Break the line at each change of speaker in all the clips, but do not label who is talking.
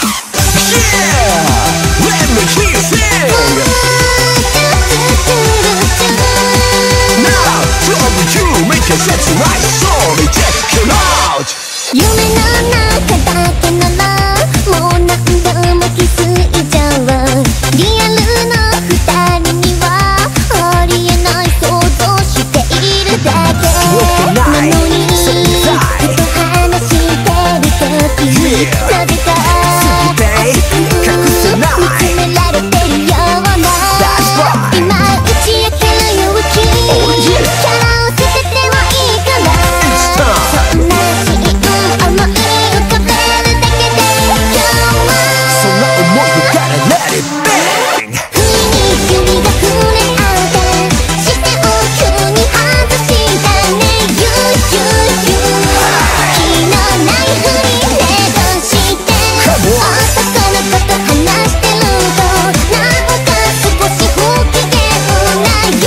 Let me hear you sing. Now, two of you make a sense of my soul. Check it out.
夢の中だけならもう何度も気づいちゃう。リアルの二人にはありえない想像しているだけなのに、ふと話してる時になぜか熱く見つめられてるような、今打ち明ける勇気、キャラを捨ててもいいから、そんなシーン思い浮かべるだけで今日は
そんな思いをから Let it bang。
不意に指が触れ合って視線を急に外したね。You you you 気のないふりでどうして男の子と話してるとなんか少し不機嫌な You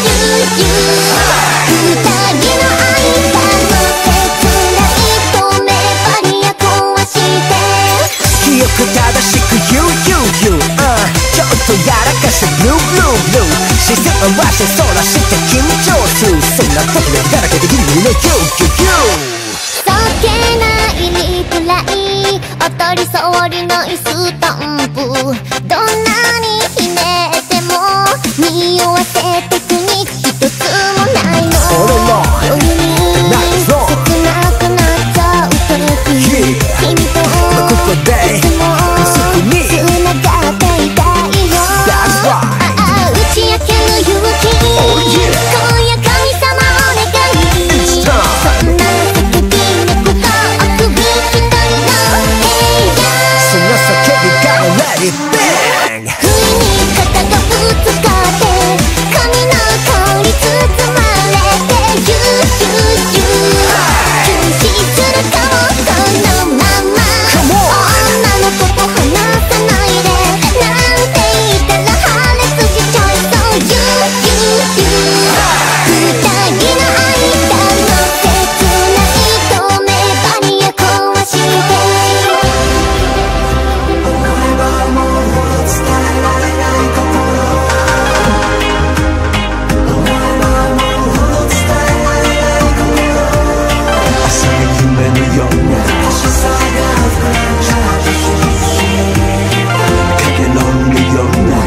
you you 二人の間の切ない止めバリア壊して
記憶正しく You you you ちょっとやらかして Blue blue blue 視線合わせそらして緊張する。そんな時でだらけでギリギリの You you you
そっけないリプライ当たり障りないスタンプ、どんなにひねっても匂わせテクニック一つもないの。夜に切なくなっちゃう時君と
ここで
いつも繋がっていたいよ。打ち明ける勇気、今夜神様お願い。そんな叫び猫とあくび一人の部屋、
そんな叫びから Let it bang。
不意に肩がぶつかって髪の香り包まれて You you you 休止するかもこのまま、女の子と話さないでなんて言ったら破裂しちゃいそう。 You you you 二人の間の切ない止めバリア壊して
朝が夢のような影のような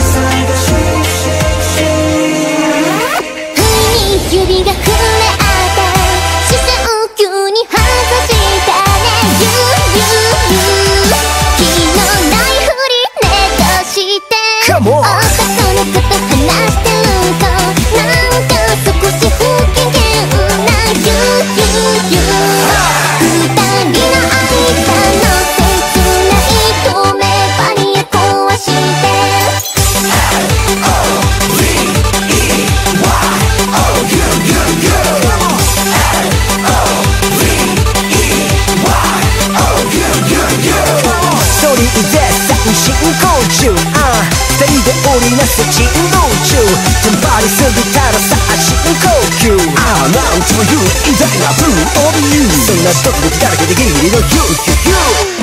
不意に指が触れ合って視線を急に外したね。 You you you 気のないふりねどうして男の子と話してるとなんか少し不機嫌な You you you 二人の間の切ない止めバリア壊して
ストーリー絶賛進行中。二人で織りなす珍道中。テンパりすぎたらさあ深呼吸。なんともいう偉大な Blue of You そんなドキドキだらけでギリギリの You you you